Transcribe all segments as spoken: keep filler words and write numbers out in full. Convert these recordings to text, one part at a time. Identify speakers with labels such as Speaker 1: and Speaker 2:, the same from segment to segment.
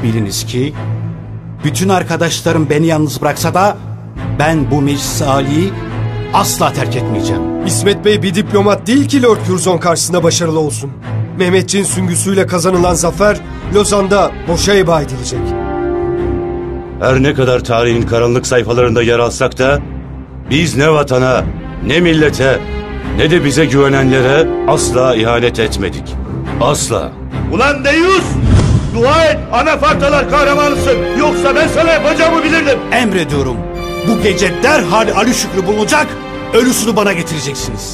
Speaker 1: Biliniz ki bütün arkadaşlarım beni yalnız bıraksa da ben bu meclis âliyi asla terk etmeyeceğim.
Speaker 2: İsmet Bey bir diplomat değil ki Lord Curzon karşısında başarılı olsun. Mehmetçiğin süngüsüyle kazanılan zafer Lozan'da boşa heba edilecek.
Speaker 3: Her ne kadar tarihin karanlık sayfalarında yer alsak da biz ne vatana, ne millete, ne de bize güvenenlere asla ihanet etmedik. Asla.
Speaker 4: Ulan Deyus! Dua et, Anafartalar kahramanısın. Yoksa ben sana yapacağımı bilirdim.
Speaker 1: Emrediyorum. Bu gece derhal Ali Şükrü bulunacak, ölüsünü bana getireceksiniz.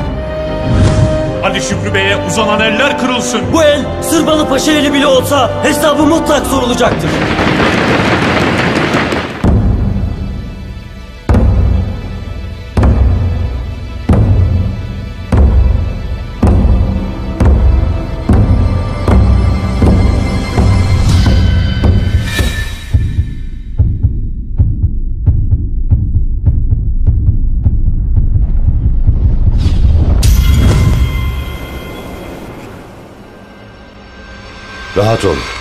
Speaker 5: Ali Şükrü Bey'e uzanan eller kırılsın.
Speaker 6: Bu el Sırbalı Paşa eli bile olsa hesabı mutlak sorulacaktır.
Speaker 3: Rahat ol.